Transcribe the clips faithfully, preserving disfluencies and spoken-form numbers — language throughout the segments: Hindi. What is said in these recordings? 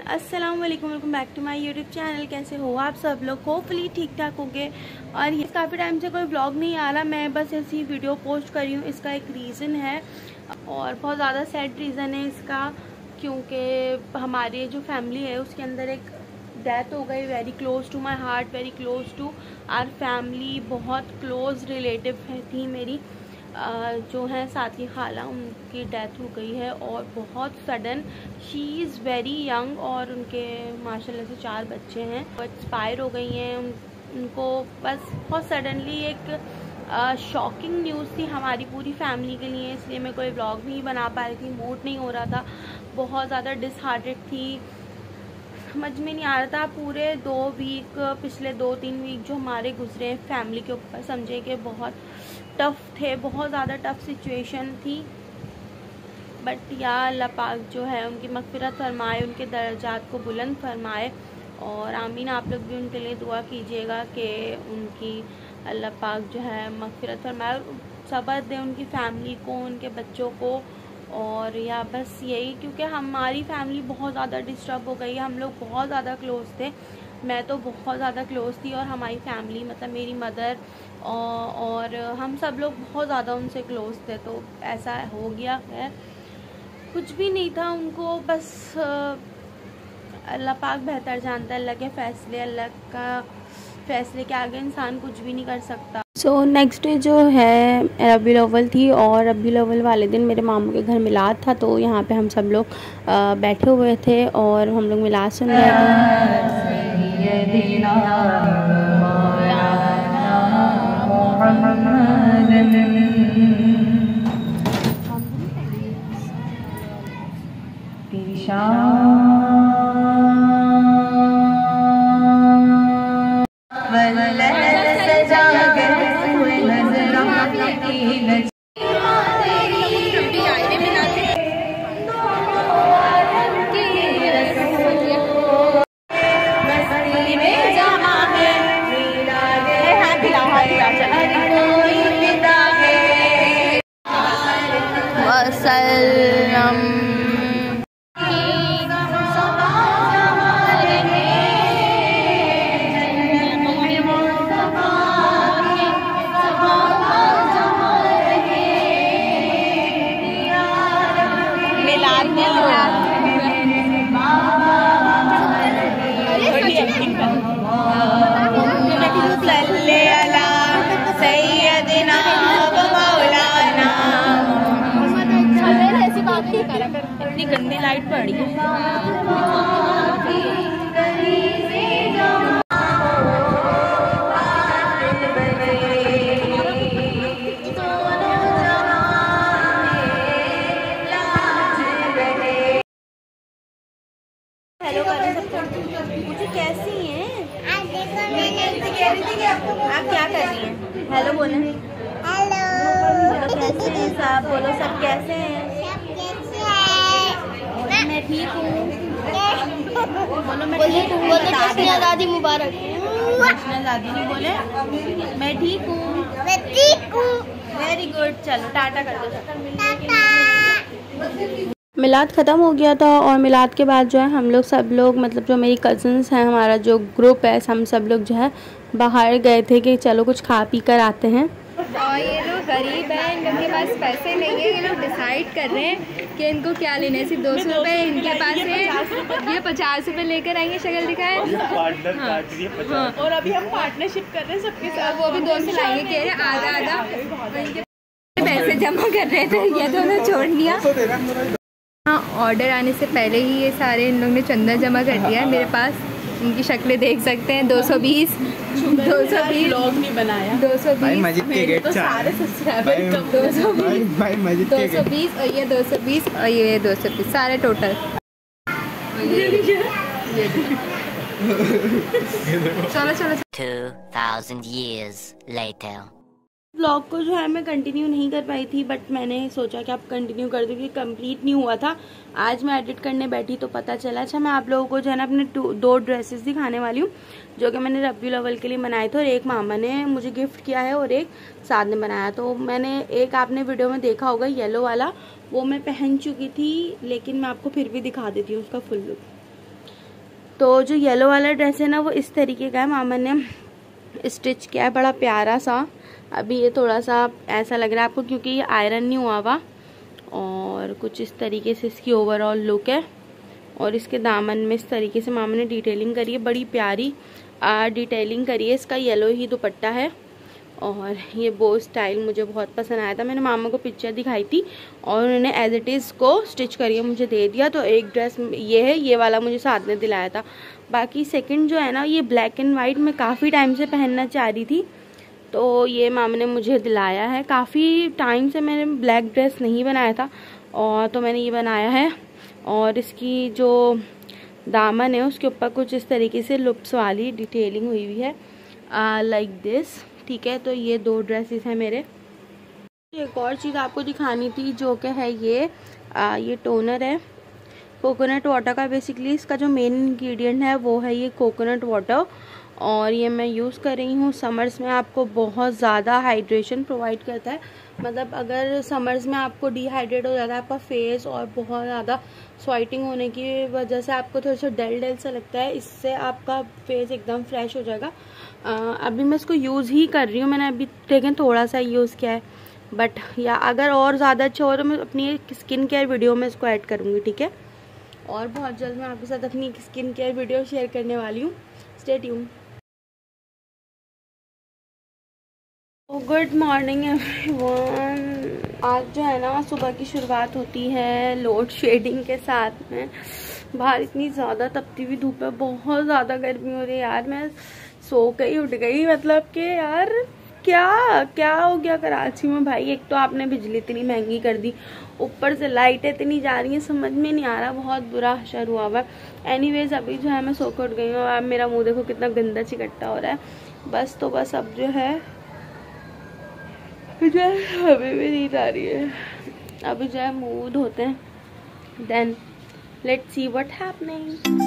अस्सलाम वालेकुम, welcome back to my YouTube channel. कैसे हो आप सब लोग? होपफुली ठीक ठाक होंगे। और ये काफ़ी टाइम से कोई व्लॉग नहीं आ रहा, मैं बस ऐसी वीडियो पोस्ट कर रही हूँ। इसका एक रीज़न है और बहुत ज़्यादा सैड रीज़न है इसका, क्योंकि हमारी जो फैमिली है उसके अंदर एक डेथ हो गई। Very close to my heart, very close to our family. बहुत क्लोज रिलेटिव थी मेरी, जो हैं साथ की खाला, उनकी डेथ हो गई है और बहुत sudden. She is very young और उनके माशाल्लाह से चार बच्चे हैं, वो एक्सपायर हो गई हैं। उन, उनको बस बहुत सडनली एक शॉकिंग न्यूज़ थी हमारी पूरी फैमिली के लिए, इसलिए मैं कोई व्लॉग नहीं बना पा रही थी, मूड नहीं हो रहा था, बहुत ज़्यादा डिसहार्टेड थी, समझ में नहीं आ रहा था। पूरे दो वीक, पिछले दो तीन वीक जो हमारे गुजरे हैं फैमिली के ऊपर, समझे कि बहुत टफ़ थे, बहुत ज़्यादा टफ़ सिचुएशन थी। बट या अल्लाह पाक जो है उनकी मग़फ़िरत फरमाए, उनके दर्जात को बुलंद फरमाए। और आमीन, आप लोग भी उनके लिए दुआ कीजिएगा कि उनकी अल्लाह पाक जो है मग़फ़िरत फरमाए, सब्र दे उनकी फैमिली को, उनके बच्चों को। और या बस यही, क्योंकि हमारी फैमिली बहुत ज़्यादा डिस्टर्ब हो गई, हम लोग बहुत ज़्यादा क्लोज़ थे, मैं तो बहुत ज़्यादा क्लोज़ थी और हमारी फैमिली मतलब मेरी मदर और, और हम सब लोग बहुत ज़्यादा उनसे क्लोज़ थे। तो ऐसा हो गया है, कुछ भी नहीं था उनको, बस अल्लाह पाक बेहतर जानता है, अल्लाह के फ़ैसले, अल्लाह का फ़ैसले के आगे इंसान कुछ भी नहीं कर सकता। सो नेक्स्ट डे जो है रबीउल अव्वल थी और रबीउल अव्वल वाले दिन मेरे मामू के घर मिलाद था, तो यहाँ पे हम सब लोग बैठे हुए थे और हम लोग मिलाद सुन रहे थे। इतनी गंदी लाइट पड़ी है। हेलो मुझे कैसी हैं आप? क्या कर रही हैं? हेलो बोले। हेलो कैसे हैं सब? बोलो सब कैसे हैं? मैं ठीक हूँ। बोलो मैं ठीक हूँ। बोलो आज़ादी मुबारक। आज़ादी नहीं बोले, मैं ठीक हूँ। मैं ठीक हूँ। वेरी गुड, चलो टाटा कर दो। मिलाद ख़त्म हो गया था और मिलाद के बाद जो है हम लोग सब लोग, मतलब जो मेरी कज़न्स हैं, हमारा जो ग्रुप है, हम सब लोग जो है बाहर गए थे कि चलो कुछ खा पी कर आते हैं। और ये लोग गरीब हैं, इनके पास पैसे नहीं है, ये लोग डिसाइड कर रहे हैं कि इनको क्या लेना है। सिर्फ दो सौ रुपये इनके पास है, ये पचास रुपये लेकर आएंगे, शक्ल दिखाए। हाँ। हाँ। और अभी हम पार्टनरशिप कर रहे हैं सबके साथ, वो भी दो सौ लाएंगे, कह रहे आधा आधा इनके पैसे जमा कर रहे थे, ये दोनों छोड़ लिया। हाँ, ऑर्डर आने से पहले ही ये सारे इन लोग ने चंदा जमा कर दिया है मेरे पास। इनकी शक्लें देख सकते हैं। दो सौ बीस दो सौ बीस व्लॉग नहीं बनाया। दो सौ बीस मस्जिद के गेट तो सारे सब्सक्राइबर कम। दो सौ बीस भाई मस्जिद दो के सौ बीस और ये दो सौ बीस और ये दो सौ बीस, सारे टोटल। चलो चलो two thousand years later. Blog को जो है मैं कंटिन्यू नहीं कर पाई थी, बट मैंने सोचा कि आप कंटिन्यू कर दूँ, क्योंकि कंप्लीट नहीं हुआ था। आज मैं एडिट करने बैठी तो पता चला। अच्छा, मैं आप लोगों को जो है ना अपने दो ड्रेसेस दिखाने वाली हूँ जो कि मैंने रबीउल अव्वल के लिए बनाए थे, और एक मामा ने मुझे गिफ्ट किया है और एक साद ने बनाया। तो मैंने एक आपने वीडियो में देखा होगा येलो वाला, वो मैं पहन चुकी थी, लेकिन मैं आपको फिर भी दिखा देती हूँ उसका फुल लुक। तो जो येलो वाला ड्रेस है ना वो इस तरीके का है, मामा ने स्टिच किया है, बड़ा प्यारा सा। अभी ये थोड़ा सा ऐसा लग रहा है आपको क्योंकि ये आयरन नहीं हुआ हुआ। और कुछ इस तरीके से इसकी ओवरऑल लुक है। और इसके दामन में इस तरीके से मामा ने डिटेलिंग करी है, बड़ी प्यारी आ, डिटेलिंग करी है। इसका येलो ही दुपट्टा है और ये बो स्टाइल मुझे बहुत पसंद आया था। मैंने मामा को पिक्चर दिखाई थी और उन्होंने एज इट इज़ को स्टिच करिए मुझे दे दिया। तो एक ड्रेस ये है, ये वाला मुझे साथ में दिलाया था। बाकी सेकंड जो है ना ये ब्लैक एंड वाइट मैं काफ़ी टाइम से पहनना चाह रही थी, तो ये मामा ने मुझे दिलाया है। काफ़ी टाइम से मैंने ब्लैक ड्रेस नहीं बनाया था और तो मैंने ये बनाया है। और इसकी जो दामन है उसके ऊपर कुछ इस तरीके से लुप्स वाली डिटेलिंग हुई हुई है लाइक दिस। ठीक है, तो ये दो ड्रेसेस हैं मेरे। एक और चीज़ आपको दिखानी थी जो कि है ये आ, ये टोनर है कोकोनट वाटर का। बेसिकली इसका जो मेन इंग्रेडिएंट है वो है ये कोकोनट वाटर और ये मैं यूज़ कर रही हूँ। समर्स में आपको बहुत ज़्यादा हाइड्रेशन प्रोवाइड करता है। मतलब अगर समर्स में आपको डिहाइड्रेट हो जाता है आपका फेस और बहुत ज़्यादा स्वेटिंग होने की वजह से आपको थोड़ा सा डल डल सा लगता है, इससे आपका फेस एकदम फ्रेश हो जाएगा। आ, अभी मैं इसको यूज़ ही कर रही हूँ, मैंने अभी देखें थोड़ा सा यूज़ किया है, बट या अगर और ज़्यादा अच्छा हो तो मैं अपनी स्किन केयर वीडियो में इसको ऐड करूँगी। ठीक है, और बहुत जल्द मैं आपके साथ अपनी स्किन केयर वीडियो शेयर करने वाली हूँ। Stay tuned. Good morning everyone. आज जो है ना सुबह की शुरुआत होती है लोड शेडिंग के साथ में। बाहर इतनी ज़्यादा तपती हुई धूप है, बहुत ज़्यादा गर्मी हो रही है यार। मैं सो के ही उठ गई, मतलब कि यार क्या क्या हो गया कराची में भाई। एक तो आपने बिजली इतनी महंगी कर दी, ऊपर से लाइटें इतनी जा रही हैं, समझ में नहीं आ रहा, बहुत बुरा हशर हुआ हुआ है। एनीवेज अभी जो है मैं सो के उठ गई हूँ। अब मेरा मुँह देखो कितना गंदा चिकट्टा हो रहा है। बस तो बस अब जो है मुझे अभी भी नींद आ रही है। अभी जो है मुंह धोते हैं, then let's see what happening.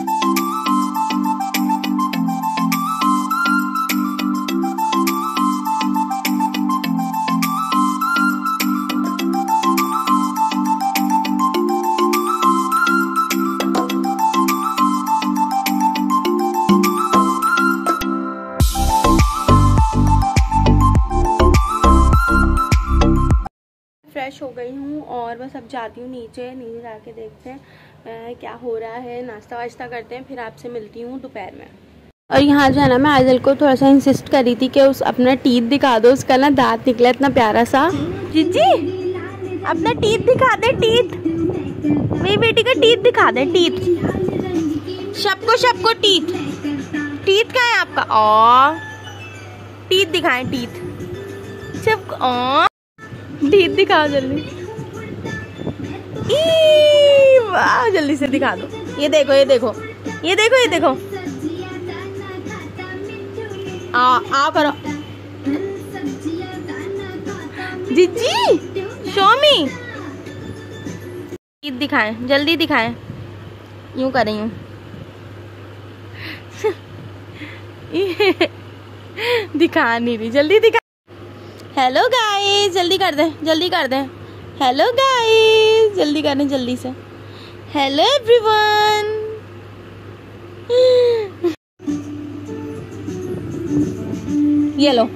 Fresh हो गई हूँ और बस अब जाती हूँ नीचे। नीचे जाके देखते हैं आ, क्या हो रहा है, नाश्ता वाश्ता करते हैं, फिर आपसे मिलती हूँ दोपहर में। और यहाँ जो है ना मैं आइजल को थोड़ा सा इंसिस्ट करी थी कि उस अपना टीथ दिखा दो। उसका ना दांत निकला इतना प्यारा सा। जीजी अपना टीथ दिखा दे, टीथ मेरी बेटी का टीथ दिखा दे। टीथ सबको सबको टीथ टीथ कहाँ है आपका? ओ टीथ दिखाएं, टीथ सबको ओ टीथ दिखाओ जल्दी। ई वाह जल्दी से दिखा दो। ये देखो ये देखो ये देखो ये देखो। आ आ करो जीजी, शो मी। टीथ दिखाएं, जल्दी दिखाएं। यूं कर रही हूँ दिखा नहीं रही, जल्दी दिखा। हेलो गाइस, जल्दी कर दे जल्दी कर दे। हेलो गाइस, जल्दी करें जल्दी से। Hello everyone. ये लो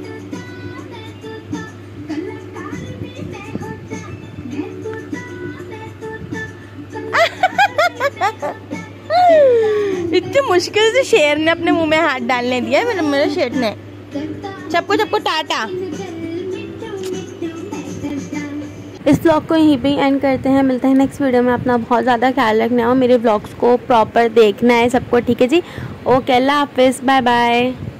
इतनी मुश्किल से शेर ने अपने मुंह में हाथ डालने दिया मेरे मेरे शेर ने। सबको सबको टाटा। इस व्लॉग को यहीं पे एंड करते हैं, मिलते हैं नेक्स्ट वीडियो में। अपना बहुत ज़्यादा ख्याल रखना है और मेरे व्लॉग्स को प्रॉपर देखना है सबको। ठीक है जी, ओके, अल्लाह हाफिज़, बाय बाय।